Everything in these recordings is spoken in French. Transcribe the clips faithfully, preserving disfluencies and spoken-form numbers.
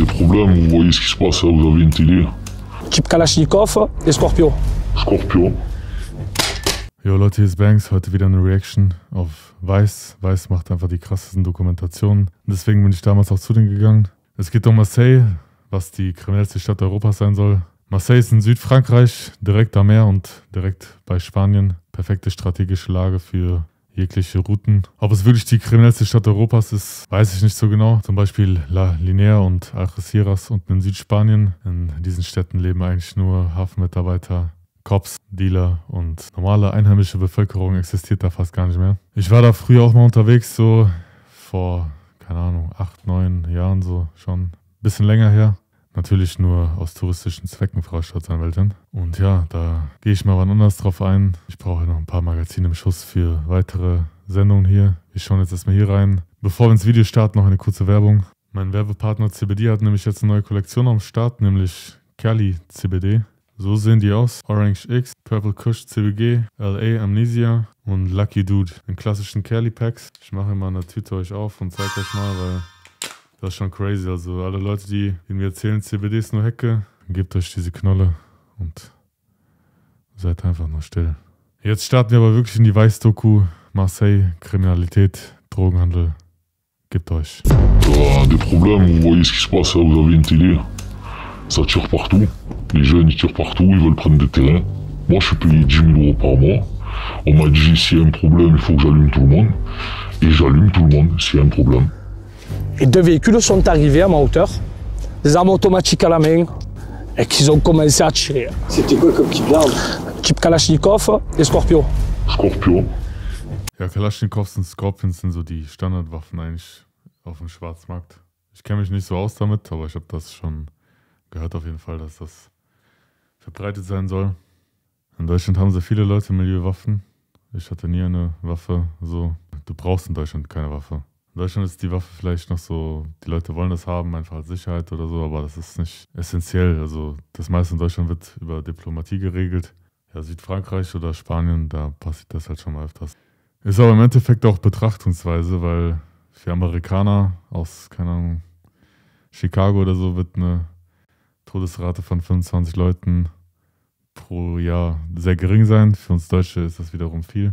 problèmes, vous voyez ce qui se passe, là, vous avez une télé. Typ Kalashnikov et Scorpio. Scorpio. Jo Leute, hier ist Banks, heute wieder eine Reaction auf Weiß. Weiß macht einfach die krassesten Dokumentationen. Deswegen bin ich damals auch zu denen gegangen. Es geht um Marseille, was die kriminellste Stadt Europas sein soll. Marseille ist in Südfrankreich, direkt am Meer und direkt bei Spanien. Perfekte strategische Lage für jegliche Routen. Ob es wirklich die kriminellste Stadt Europas ist, weiß ich nicht so genau. Zum Beispiel La Linea und Algeciras unten in Südspanien. In diesen Städten leben eigentlich nur Hafenmitarbeiter, Cops, Dealer und normale einheimische Bevölkerung existiert da fast gar nicht mehr. Ich war da früher auch mal unterwegs, so vor, keine Ahnung, acht, neun Jahren so schon. Bisschen länger her. Natürlich nur aus touristischen Zwecken, Frau Staatsanwältin. Und ja, da gehe ich mal wann anders drauf ein. Ich brauche noch ein paar Magazine im Schuss für weitere Sendungen hier. Wir schauen jetzt erstmal hier rein. Bevor wir ins Video starten, noch eine kurze Werbung. Mein Werbepartner C B D hat nämlich jetzt eine neue Kollektion am Start, nämlich Cali C B D. So sehen die aus. Orange X, Purple Kush C B G, L A Amnesia und Lucky Dude in klassischen Cali Packs. Ich mache mal eine Tüte euch auf und zeige euch mal, weil das ist schon crazy. Also alle Leute, die, die mir erzählen, C B D ist nur Hecke, gebt euch diese Knolle und seid einfach nur still. Jetzt starten wir aber wirklich in die Weiß-Doku. Marseille, Kriminalität, Drogenhandel. Gebt euch. Euh, des problèmes, vous voyez ce qui se passe, là, vous avez une télé. Ça tire partout. Les jeunes, ils tirent partout, ils veulent prendre des terrains. Moi, je suis payé dix mille euros par mois. On m'a dit, s'il y a un problème, il faut que j'allume tout le monde. Et j'allume tout le monde s'il y a un problème. Et deux véhicules sont arrivés à ma hauteur, des armes automatiques à la main, et qu'ils ont commencé à tirer. C'était quoi comme type d'arme? Typ Kalashnikov et Scorpio. Scorpio. Ja, Kalaschnikows und Scorpions sind so die Standardwaffen eigentlich auf dem Schwarzmarkt. Ich kenne mich nicht so aus damit, aber ich habe das schon gehört auf jeden Fall, dass das verbreitet sein soll. In Deutschland haben sehr viele Leute Milieuwaffen. Ich hatte nie eine Waffe so. Du brauchst in Deutschland keine Waffe. In Deutschland ist die Waffe vielleicht noch so, die Leute wollen das haben, einfach als Sicherheit oder so, aber das ist nicht essentiell. Also das meiste in Deutschland wird über Diplomatie geregelt. Ja, Südfrankreich oder Spanien, da passiert das halt schon mal öfters. Ist aber im Endeffekt auch Betrachtungsweise, weil für Amerikaner aus, keine Ahnung, Chicago oder so wird eine Todesrate von fünfundzwanzig Leuten pro Jahr sehr gering sein. Für uns Deutsche ist das wiederum viel.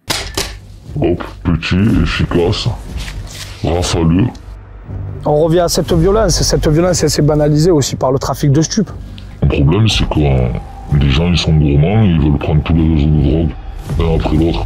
Hop, petit, efficace, rafaleux. On revient à cette violence. Cette violence, elle s'est banalisée aussi par le trafic de stupes. Le problème, c'est que euh, les gens, ils sont gourmands, ils veulent prendre tous les réseaux de drogue, l'un après l'autre.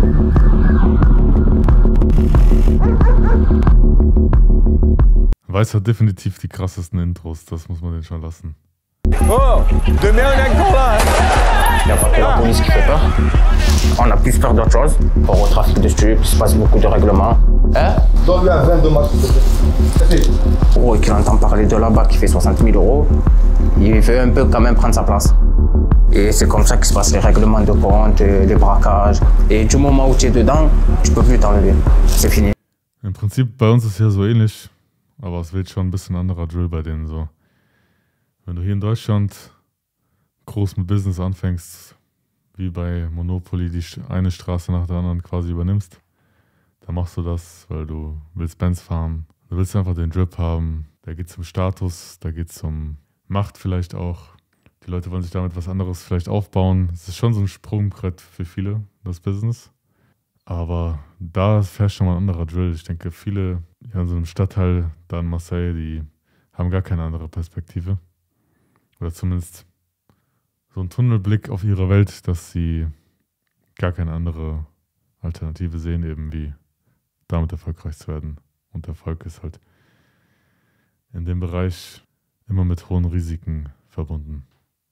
Weiß hat definitiv die krassesten Intros, das muss man den schon lassen. Oh, demain on est encore là. Il n'y a pas que la police qui fait peur. On a plus peur d'autre chose. Pour au trafic de stupes, il se passe beaucoup de règlements. Hein? Donne-lui un vingt de match. Gros, et qu'il entend parler de là-bas qui fait soixante mille euros, il veut un peu quand même prendre sa place. Et c'est comme ça que se passent les règlements de compte, les braquages. Et du moment où tu es dedans, tu peux plus t'enlever. C'est fini. Im Prinzip bei uns ist ja so ähnlich, aber es wird schon ein bisschen anderer Drill bei denen so. Wenn du hier in Deutschland groß mit Business anfängst, wie bei Monopoly die eine Straße nach der anderen quasi übernimmst, dann machst du das, weil du willst Benz fahren. Du willst einfach den Drip haben. Da geht es um Status, da geht es um Macht vielleicht auch. Die Leute wollen sich damit was anderes vielleicht aufbauen. Es ist schon so ein Sprungbrett für viele, das Business. Aber da fährt schon mal ein anderer Drill. Ich denke, viele ja, in so einem Stadtteil da in Marseille, die haben gar keine andere Perspektive. Oder zumindest so einen Tunnelblick auf ihre Welt, dass sie gar keine andere Alternative sehen, eben wie damit erfolgreich zu werden. Und Erfolg ist halt in dem Bereich immer mit hohen Risiken verbunden.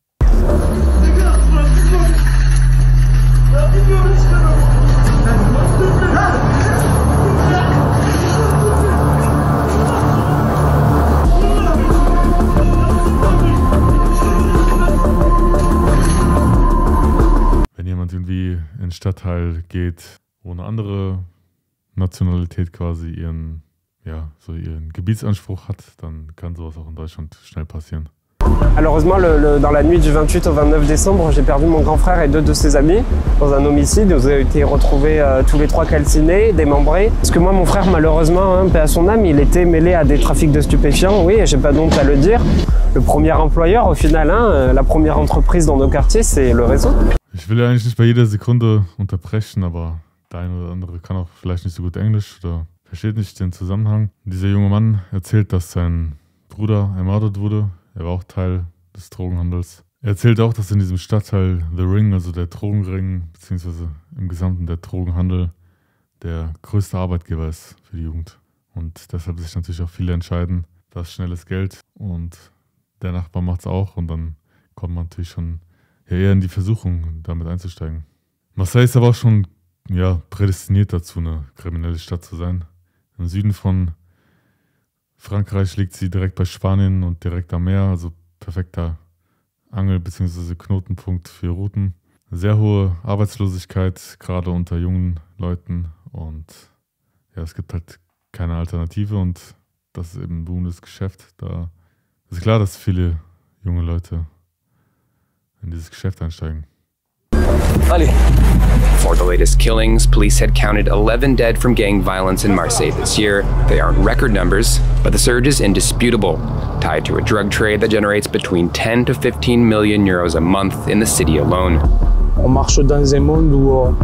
Wenn jemand irgendwie in den Stadtteil geht, wo eine andere Nationalität quasi ihren, ja, so ihren Gebietsanspruch hat, dann kann sowas auch in Deutschland schnell passieren. Malheureusement, le, le, dans la nuit du vingt-huit au vingt-neuf décembre, j'ai perdu mon grand frère et deux de ses amis dans un homicide. Ils ont été retrouvés euh, tous les trois calcinés, démembrés. Parce que moi, mon frère, malheureusement, hein, paix à son âme, il était mêlé à des trafics de stupéfiants. Oui, j'ai pas honte à le dire. Le premier employeur, au final, hein, la première entreprise dans nos quartiers, c'est le réseau. Ich will ja eigentlich nicht bei jeder Sekunde unterbrechen, aber der eine oder andere kann auch vielleicht nicht so gut Englisch oder versteht nicht den Zusammenhang. Dieser junge Mann erzählt, dass sein Bruder ermordet wurde. Er war auch Teil des Drogenhandels. Er erzählt auch, dass in diesem Stadtteil The Ring, also der Drogenring, beziehungsweise im Gesamten der Drogenhandel, der größte Arbeitgeber ist für die Jugend. Und deshalb sich natürlich auch viele entscheiden, da ist schnelles Geld und der Nachbar macht es auch und dann kommt man natürlich schon ja, eher in die Versuchung, damit einzusteigen. Marseille ist aber auch schon ja, prädestiniert dazu, eine kriminelle Stadt zu sein. Im Süden von Frankreich liegt sie direkt bei Spanien und direkt am Meer, also perfekter Angel- bzw. Knotenpunkt für Routen. Sehr hohe Arbeitslosigkeit, gerade unter jungen Leuten und ja, es gibt halt keine Alternative und das ist eben ein boomendes Geschäft. Da ist klar, dass viele junge Leute in dieses Geschäft einsteigen. Allez. For the latest killings, police had counted eleven dead from gang violence in Marseille this year. They aren't record numbers, but the surge is indisputable, tied to a drug trade that generates between ten to fifteen million euros a month in the city alone. On marche dans un monde où euh,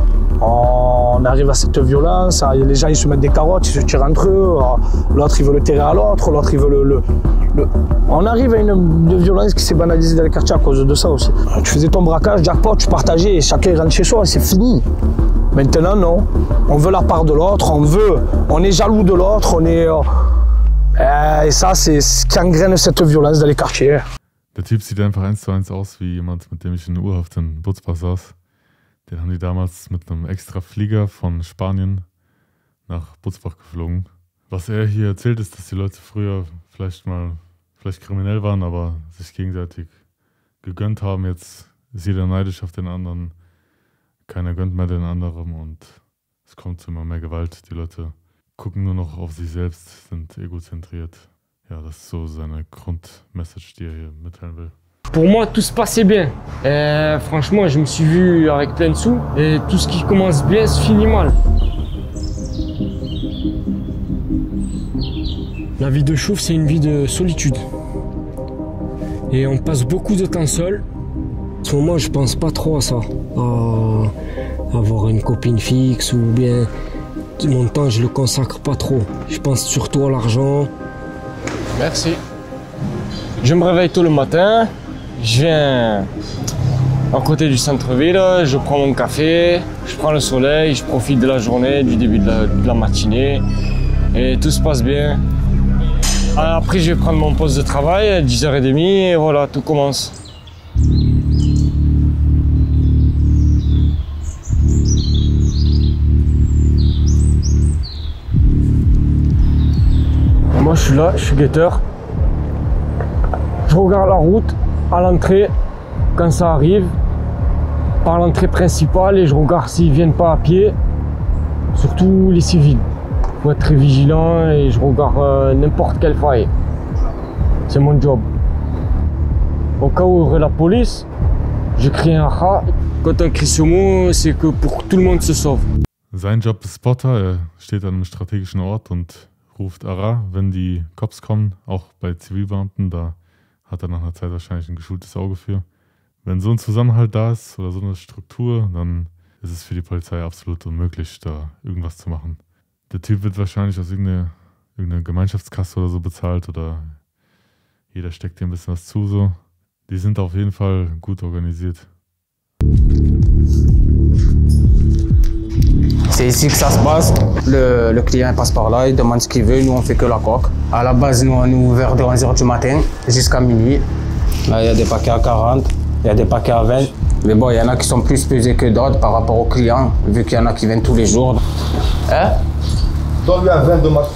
on arrive à cette violence, les gens ils se mettent des carottes, ils se tirent entre eux, l'autre il veut le tirer à l'autre, l'autre il veut le, le, le... On arrive à une, une violence qui s'est banalisée dans les quartiers à cause de ça aussi. Tu faisais ton braquage, jackpot, tu partageais et chacun rentre chez soi, c'est fini. Maintenant non, on veut la part de l'autre, on veut, on est jaloux de l'autre, on est... Euh, et ça c'est ce qui engraine cette violence dans les quartiers. Der Typ sieht einfach eins zu eins aus wie jemand, mit dem ich in Urhaft in Butzbach saß. Den haben die damals mit einem extra Flieger von Spanien nach Butzbach geflogen. Was er hier erzählt ist, dass die Leute früher vielleicht mal vielleicht kriminell waren, aber sich gegenseitig gegönnt haben. Jetzt ist jeder neidisch auf den anderen. Keiner gönnt mehr den anderen und es kommt zu immer mehr Gewalt. Die Leute gucken nur noch auf sich selbst, sind egozentriert. Ja, das ist so seine Grundmessage, die er hier mitteilen will. Pour moi, tout se passait bien. Et franchement, je me suis vu avec plein de sous. Et tout ce qui commence bien se finit mal. La vie de chauve, c'est une vie de solitude. Et on passe beaucoup de temps seul. En ce moment, je pense pas trop à ça. À avoir une copine fixe ou bien... Mon temps, je le consacre pas trop. Je pense surtout à l'argent. Merci. Je me réveille tôt le matin, je viens à côté du centre-ville, je prends mon café, je prends le soleil, je profite de la journée, du début de la, de la matinée et tout se passe bien. Après, je vais prendre mon poste de travail à dix heures trente et voilà, tout commence. Moi je suis là, je suis guetteur. Je regarde la route à l'entrée quand ça arrive, par l'entrée principale et je regarde s'ils viennent pas à pied, surtout les civils. Il faut être très vigilant et je regarde euh, n'importe quelle faille. C'est mon job. Au cas où il y aurait la police, je crie un rat. Quand on crie ce mot, c'est que pour que tout le monde se sauve. Sein Job ist Spotter, er steht an einem strategischen Ort und ruft Ara, wenn die Cops kommen, auch bei Zivilbeamten, da hat er nach einer Zeit wahrscheinlich ein geschultes Auge für. Wenn so ein Zusammenhalt da ist oder so eine Struktur, dann ist es für die Polizei absolut unmöglich, da irgendwas zu machen. Der Typ wird wahrscheinlich aus irgendeiner, irgendeiner Gemeinschaftskasse oder so bezahlt oder jeder steckt ihm ein bisschen was zu. So. Die sind auf jeden Fall gut organisiert. C'est ici que ça se passe. Le, le client passe par là, il demande ce qu'il veut, nous on fait que la coque. À la base, nous on est ouvert de onze heures du matin jusqu'à minuit. Là, il y a des paquets à quarante, il y a des paquets à vingt. Mais bon, il y en a qui sont plus pesés que d'autres par rapport aux clients, vu qu'il y en a qui viennent tous les jours. Hein? Donne-lui un vingt de max.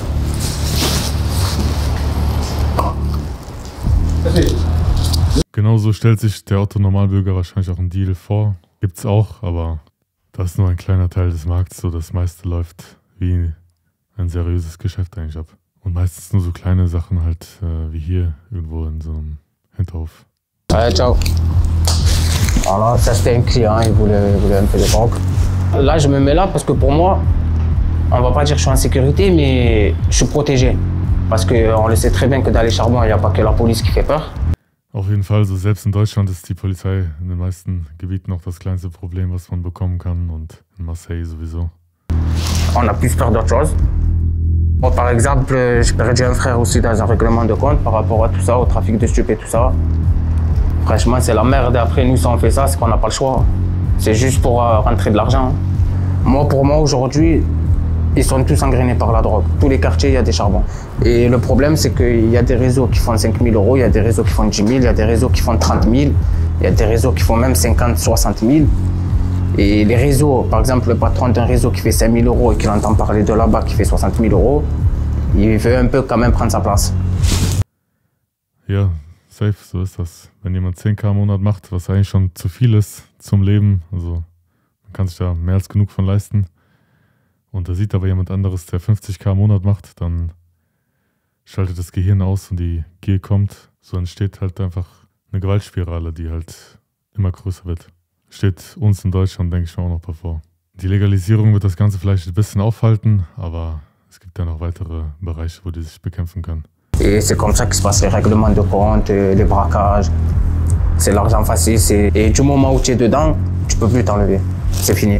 Genau so stellt sich der Otto-Normalbürger wahrscheinlich auch einen Deal vor. Gibt's auch, aber das ist nur ein kleiner Teil des Markts, so das meiste läuft wie ein seriöses Geschäft eigentlich ab. Und meistens nur so kleine Sachen halt äh, wie hier irgendwo in so einem Hinterhof. Allez, ciao. Voilà, ça c'était un client, il voulait, il voulait un peu de drogue. Là, je me mets là parce que pour moi, on va pas dire que je suis en sécurité, mais je suis protégé. Parce qu'on le sait très bien que dans les charbons, il n'y a pas que la police qui fait peur. Auf jeden Fall, so selbst in Deutschland ist die Polizei in den meisten Gebieten noch das kleinste Problem, was man bekommen kann, und in Marseille sowieso. On a plus peur d'autre chose. Moi, par exemple, j'ai perdu un frère aussi dans un règlement de compte par rapport à tout ça, au trafic de stupés, tout ça. Franchement, c'est la merde. Après, nous, si on fait ça, c'est qu'on n'a pas le choix. C'est juste pour euh, rentrer de l'argent. Moi, pour moi, aujourd'hui, ils sont tous engrenés par la drogue. Tous les quartiers, il y a des charbons. Et le problème, c'est qu'il y a des réseaux qui font cinq mille euros, il y a des réseaux qui font dix mille, il y a des réseaux qui font trente mille, il y a des réseaux qui font même cinquante, soixante mille. Et les réseaux, par exemple, le patron d'un réseau qui fait cinq mille euros et qui entend parler de là-bas qui fait soixante mille euros, il veut un peu quand même prendre sa place. Ja, safe, so ist das. Wenn jemand zehn K im Monat macht, was eigentlich schon zu viel ist zum Leben, also man kann sich da mehr als genug von leisten, und da sieht aber jemand anderes, der fünfzig K im Monat macht, dann schaltet das Gehirn aus und die Gier kommt. So entsteht halt einfach eine Gewaltspirale, die halt immer größer wird. Steht uns in Deutschland, denke ich mal, auch noch bevor. Die Legalisierung wird das Ganze vielleicht ein bisschen aufhalten, aber es gibt ja noch weitere Bereiche, wo die sich bekämpfen können. Et c'est comme ça que se passe les règlements de compte, les braquages. C'est l'argent facile. Et du moment où tu es dedans, tu peux plus t'enlever. C'est fini.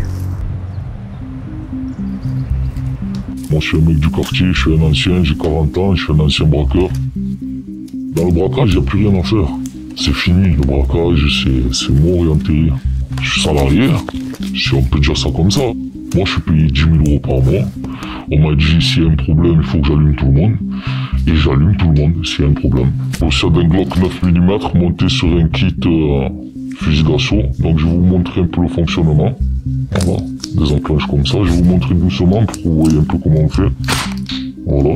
Moi, je suis un mec du quartier, je suis un ancien, j'ai quarante ans, je suis un ancien braqueur. Dans le braquage, il n'y a plus rien à faire. C'est fini, le braquage, c'est mort et enterré. Je suis salarié, si on peut dire ça comme ça. Moi, je suis payé dix mille euros par mois. On m'a dit, s'il y a un problème, il faut que j'allume tout le monde. Et j'allume tout le monde s'il y a un problème. Je possède un Glock neuf millimètres monté sur un kit euh, fusil d'assaut. Donc, je vais vous montrer un peu le fonctionnement. Voilà, désenclenche comme ça. Je vais vous montrer doucement pour que vous voyez un peu comment on fait. Voilà.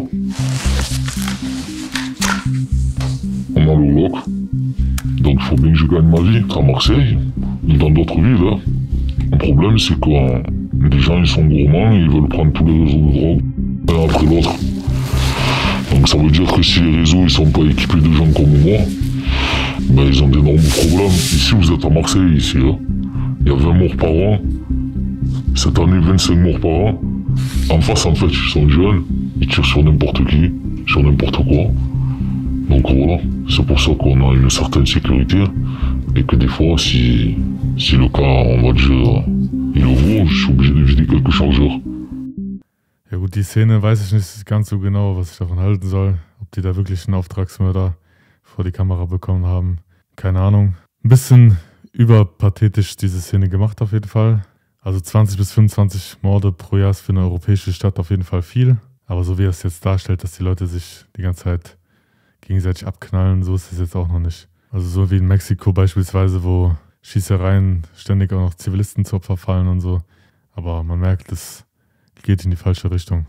On a le Glock. Donc, il faut bien que je gagne ma vie à Marseille ou dans d'autres villes. Hein. Le problème, c'est que euh, les gens, ils sont gourmands et ils veulent prendre tous les réseaux de drogue l'un après l'autre. Donc, ça veut dire que si les réseaux, ils sont pas équipés de gens comme moi, ben, ils ont d'énormes problèmes. Ici, vous êtes à Marseille, ici. Hein. Il y a vingt morts par an. Cette année, vingt-cinq morts par an. En face, en fait, ils sont jeunes. Ils tirent sur n'importe qui, sur n'importe quoi. Donc voilà, c'est pour ça qu'on a une certaine sécurité. Et que des fois, si, si le cas, on va dire, il vaut, je suis obligé de vider quelques chargeurs. Ja gut, die Szene weiß ich nicht ganz so genau, was ich davon halten soll. Ob die da wirklich einen Auftragsmörder vor die Kamera bekommen haben. Keine Ahnung. Ein bisschen überpathetisch diese Szene gemacht auf jeden Fall. Also zwanzig bis fünfundzwanzig Morde pro Jahr ist für eine europäische Stadt auf jeden Fall viel. Aber so wie er es jetzt darstellt, dass die Leute sich die ganze Zeit gegenseitig abknallen, so ist es jetzt auch noch nicht. Also so wie in Mexiko beispielsweise, wo Schießereien ständig auch noch Zivilisten zu Opfer fallen und so. Aber man merkt, es geht in die falsche Richtung.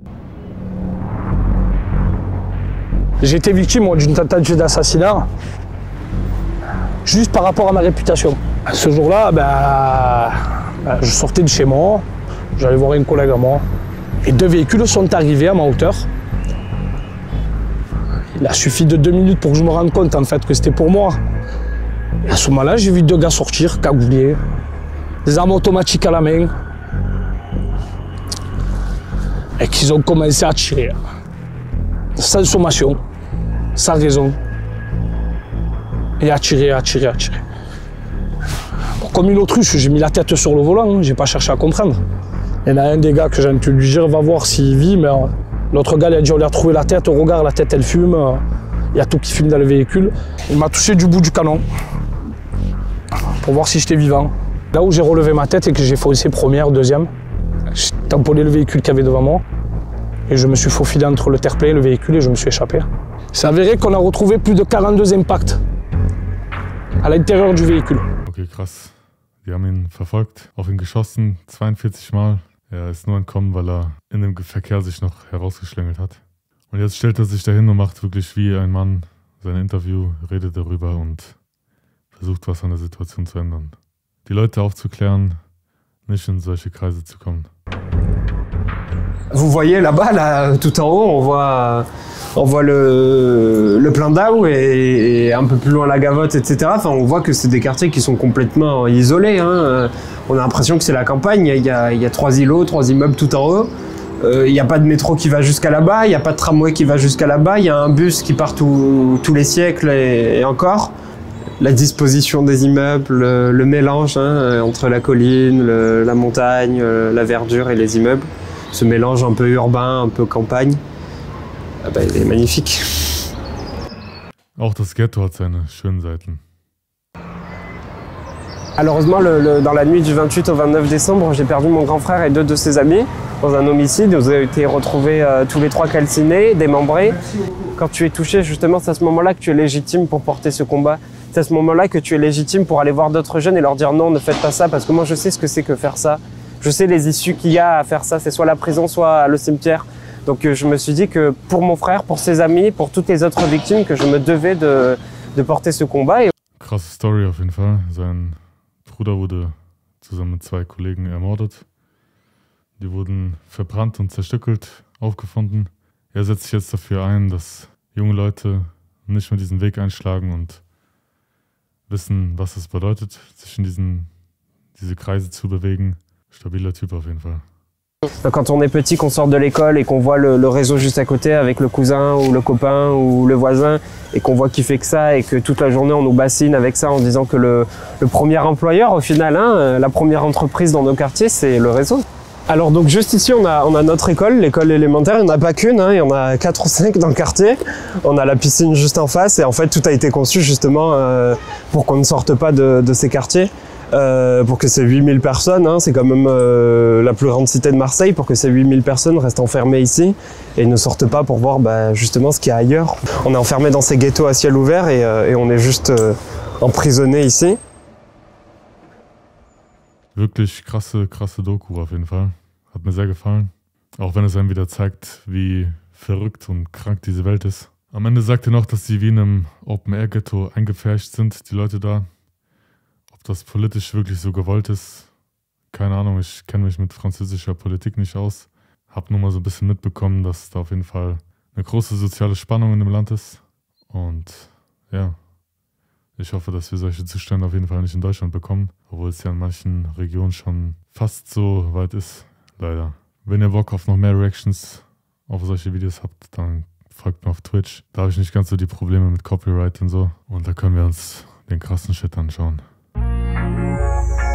J'ai été victime d'une tentative d'assassinat juste par rapport à ma réputation. Ce jour-là, ben, je sortais de chez moi, j'allais voir un collègue à moi, et deux véhicules sont arrivés à ma hauteur. Il a suffi de deux minutes pour que je me rende compte en fait que c'était pour moi. Et à ce moment-là, j'ai vu deux gars sortir, cagoulés, des armes automatiques à la main, et qu'ils ont commencé à tirer. Sans sommation, sans raison. Et à tirer, à tirer, à tirer. Comme une autruche, j'ai mis la tête sur le volant, j'ai pas cherché à comprendre. Il y en a un des gars que j'ai entendu lui dire, va voir s'il vit, mais l'autre gars lui a dit, on lui a trouvé la tête, regarde, la tête elle fume, il y a tout qui fume dans le véhicule. Il m'a touché du bout du canon, pour voir si j'étais vivant. Là où j'ai relevé ma tête et que j'ai foncé première, deuxième, j'ai tamponné le véhicule qu'il y avait devant moi, et je me suis faufilé entre le terre-plein et le véhicule et je me suis échappé. C'est avéré qu'on a retrouvé plus de quarante-deux impacts à l'intérieur du véhicule. Okay, krass. Die haben ihn verfolgt, auf ihn geschossen, zweiundvierzig Mal. Er ist nur entkommen, weil er in dem Verkehr sich noch herausgeschlängelt hat. Und jetzt stellt er sich dahin und macht wirklich wie ein Mann sein Interview, redet darüber und versucht, was an der Situation zu ändern. Die Leute aufzuklären, nicht in solche Kreise zu kommen. Vous voyez là-bas, là, tout en haut, on voit, On voit le, le Plan d'Ao et, et un peu plus loin la Gavotte, et cetera. Enfin, on voit que c'est des quartiers qui sont complètement isolés. Hein. On a l'impression que c'est la campagne. Il y a, il y a trois îlots, trois immeubles tout en haut. Euh, il n'y a pas de métro qui va jusqu'à là-bas. Il n'y a pas de tramway qui va jusqu'à là-bas. Il y a un bus qui part tout, tous les siècles et, et encore. La disposition des immeubles, le, le mélange hein, entre la colline, le, la montagne, la verdure et les immeubles. Ce mélange un peu urbain, un peu campagne. Ah bah, il est magnifique. Auch das Ghetto hat seine schönen Seiten. Malheureusement, le, le, dans la nuit du vingt-huit au vingt-neuf décembre, j'ai perdu mon grand frère et deux de ses amis dans un homicide. Ils ont été retrouvés euh, tous les trois calcinés, démembrés. Quand tu es touché, justement, c'est à ce moment-là que tu es légitime pour porter ce combat. C'est à ce moment-là que tu es légitime pour aller voir d'autres jeunes et leur dire non, ne faites pas ça, parce que moi je sais ce que c'est que faire ça. Je sais les issues qu'il y a à faire ça, c'est soit la prison, soit le cimetière. Donc je me suis dit que pour mon frère, pour ses amis, pour toutes les autres victimes, que je me devais de, de porter ce combat. Et... Krasse Story auf jeden Fall. Sein Bruder wurde zusammen mit zwei Kollegen ermordet. Die wurden verbrannt und zerstückelt, aufgefunden. Er setzt sich jetzt dafür ein, dass junge Leute nicht mehr diesen Weg einschlagen und wissen, was es bedeutet, sich in diesen, diese Kreise zu bewegen. Stabiler Typ auf jeden Fall. Quand on est petit, qu'on sort de l'école et qu'on voit le, le réseau juste à côté avec le cousin ou le copain ou le voisin et qu'on voit qu'il fait que ça et que toute la journée on nous bassine avec ça en disant que le, le premier employeur au final, hein, la première entreprise dans nos quartiers, c'est le réseau. Alors donc juste ici on a, on a notre école, l'école élémentaire, il n'y en a pas qu'une, hein, il y en a quatre ou cinq dans le quartier. On a la piscine juste en face et en fait tout a été conçu justement euh, pour qu'on ne sorte pas de, de ces quartiers. Euh, pour que ces huit mille personnes, hein, c'est quand même euh, la plus grande cité de Marseille, pour que ces huit mille personnes restent enfermées ici et ne sortent pas pour voir bah, justement ce qu'il y a ailleurs. On est enfermé dans ces ghettos à ciel ouvert et, euh, et on est juste euh, emprisonné ici. Wirklich krasse, krasse Doku auf jeden Fall. Hat mir sehr gefallen. Auch wenn es einem wieder zeigt, wie verrückt und krank diese Welt ist. Am Ende sagt er noch, dass sie wie in einem Open-Air-Ghetto eingepfercht sind, die Leute da. Ob das politisch wirklich so gewollt ist, keine Ahnung. Ich kenne mich mit französischer Politik nicht aus. Hab nur mal so ein bisschen mitbekommen, dass da auf jeden Fall eine große soziale Spannung in dem Land ist. Und ja, ich hoffe, dass wir solche Zustände auf jeden Fall nicht in Deutschland bekommen. Obwohl es ja in manchen Regionen schon fast so weit ist, leider. Wenn ihr Bock auf noch mehr Reactions auf solche Videos habt, dann folgt mir auf Twitch. Da habe ich nicht ganz so die Probleme mit Copyright und so. Und da können wir uns den krassen Shit anschauen.